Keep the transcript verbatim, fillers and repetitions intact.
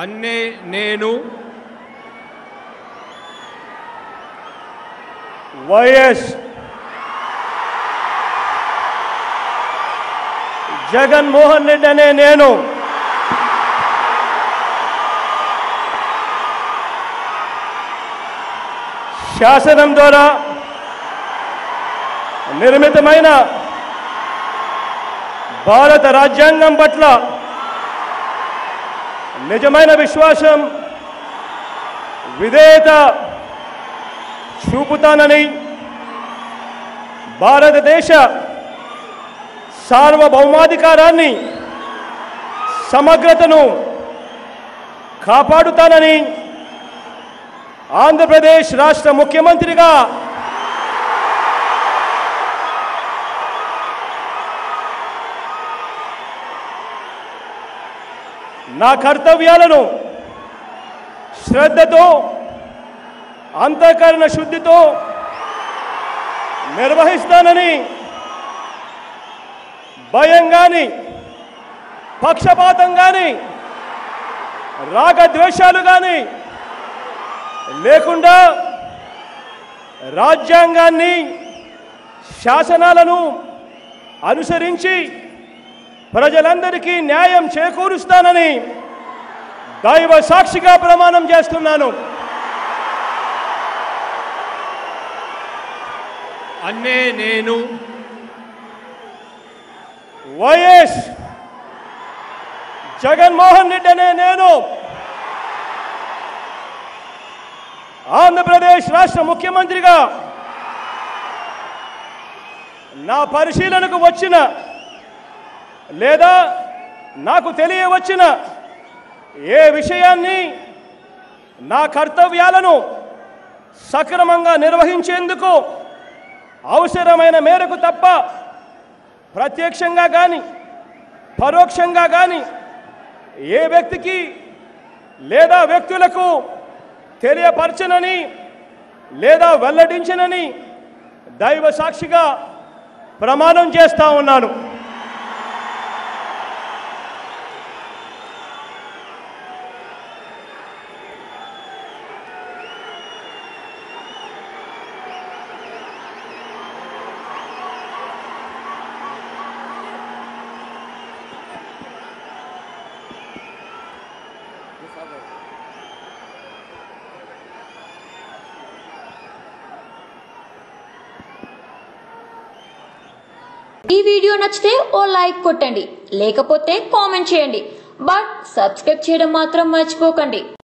అన్నే నేను వైఎస్ జగన్మోహన్ రెడ్డి అనే నేను శాసనం ద్వారా నిర్మితమైన భారత రాజ్యాంగం పట్ల నిజమైన విశ్వాసం విధేయత చూపుతానని భారతదేశ సార్వభౌమాధికారాన్ని సమగ్రతను కాపాడుతానని ఆంధ్రప్రదేశ్ రాష్ట్ర ముఖ్యమంత్రిగా నా కర్తవ్యాలను శ్రద్ధతో అంతఃకరణ శుద్ధితో నిర్వహిస్తానని భయం గాని పక్షపాతం గాని రాగద్వేషాలు గాని లేకుండా రాజ్యాంగాన్ని శాసనాలను అనుసరించి ప్రజలందరికీ న్యాయం చేకూరుస్తానని దైవ సాక్షిగా ప్రమాణం చేస్తున్నాను. అన్నే నేను వైఎస్ జగన్మోహన్ రెడ్డి అనే నేను ఆంధ్రప్రదేశ్ రాష్ట్ర ముఖ్యమంత్రిగా నా పరిశీలనకు వచ్చిన లేదా నాకు తెలియవచ్చిన ఏ విషయాన్ని నా కర్తవ్యాలను సక్రమంగా నిర్వహించేందుకు అవసరమైన మేరకు తప్ప ప్రత్యక్షంగా కానీ పరోక్షంగా కానీ ఏ వ్యక్తికి లేదా వ్యక్తులకు తెలియపరచనని లేదా వెల్లడించనని దైవ సాక్షిగా ప్రమాణం చేస్తా ఉన్నాను. ఈ వీడియో నచ్చితే ఓ లైక్ కొట్టండి, లేకపోతే కామెంట్ చేయండి. బట్ సబ్స్క్రైబ్ చేయడం మాత్రం మర్చిపోకండి.